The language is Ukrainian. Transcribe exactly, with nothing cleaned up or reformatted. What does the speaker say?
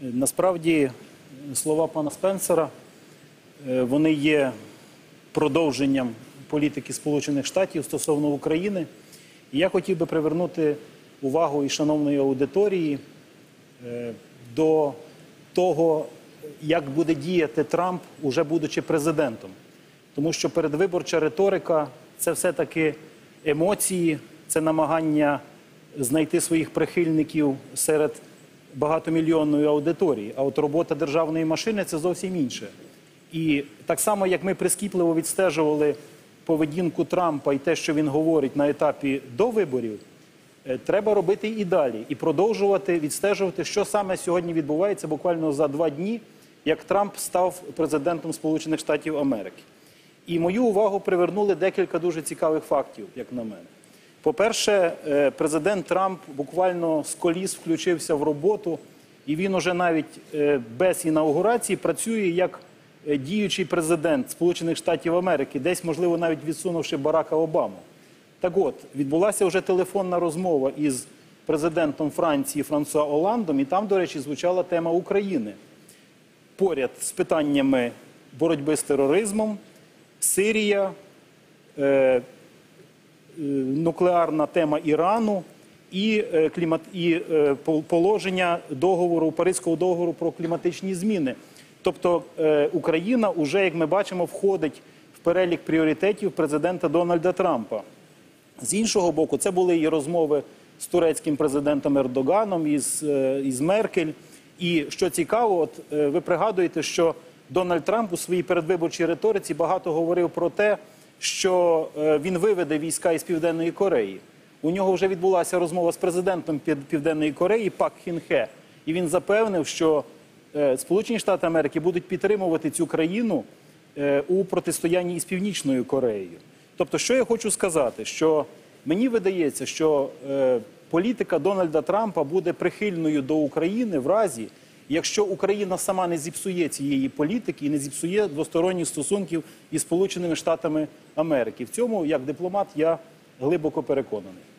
Насправді, слова пана Спенсера, вони є продовженням політики Сполучених Штатів стосовно України. І я хотів би привернути увагу і шановної аудиторії до того, як буде діяти Трамп, уже будучи президентом. Тому що передвиборча риторика – це все-таки емоції, це намагання знайти своїх прихильників серед багатомільйонної аудиторії. А от робота державної машини – це зовсім інше. І так само, як ми прискіпливо відстежували поведінку Трампа і те, що він говорить на етапі до виборів, треба робити і далі. І продовжувати відстежувати, що саме сьогодні відбувається буквально за два дні, як Трамп став президентом Сполучених Штатів Америки. І мою увагу привернули декілька дуже цікавих фактів, як на мене. По-перше, президент Трамп буквально з коліс включився в роботу, і він уже навіть без інаугурації працює як діючий президент Сполучених Штатів Америки, десь, можливо, навіть відсунувши Барака Обаму. Так от, відбулася вже телефонна розмова із президентом Франції Франсуа Оландом, і там, до речі, звучала тема України. Поряд з питаннями боротьби з тероризмом, Сирія, е, нуклеарна тема Ірану і, е, клімат, і е, положення договору, Паризького договору про кліматичні зміни. Тобто е, Україна вже, як ми бачимо, входить в перелік пріоритетів президента Дональда Трампа. З іншого боку, це були і розмови з турецьким президентом Ердоганом, із, е, із Меркель. І що цікаво, от е, ви пригадуєте, що Дональд Трамп у своїй передвиборчій риториці багато говорив про те, що е, він виведе війська із Південної Кореї. У нього вже відбулася розмова з президентом Південної Кореї Пак Кін Хе. І він запевнив, що е, Сполучені Штати Америки будуть підтримувати цю країну е, у протистоянні із Північною Кореєю. Тобто, що я хочу сказати, що мені видається, що е, політика Дональда Трампа буде прихильною до України в разі, якщо Україна сама не зіпсує цієї політики і не зіпсує двосторонніх стосунків із Сполученими Штатами Америки. В цьому, як дипломат, я глибоко переконаний.